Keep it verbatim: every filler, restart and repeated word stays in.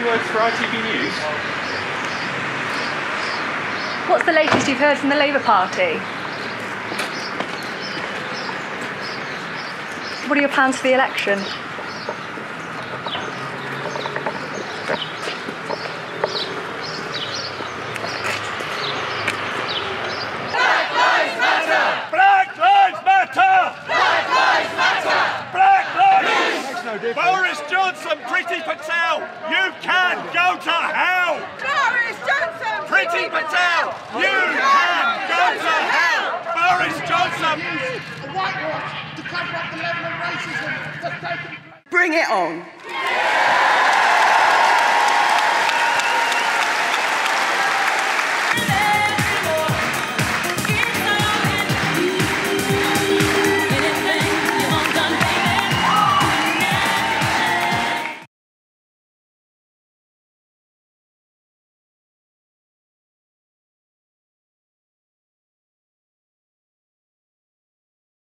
few words for I T V News? What's the latest you've heard from the Labour Party? What are your plans for the election? Black Lives Matter! Black Lives Matter! Black Lives Matter! Black Lives Matter! Boris Johnson, Priti Patel, you can go to hell! Boris Johnson! Priti Patel, you can go to hell! Boris Johnson! A whitewash to cover up the level of racism that's taken place. Bring it on!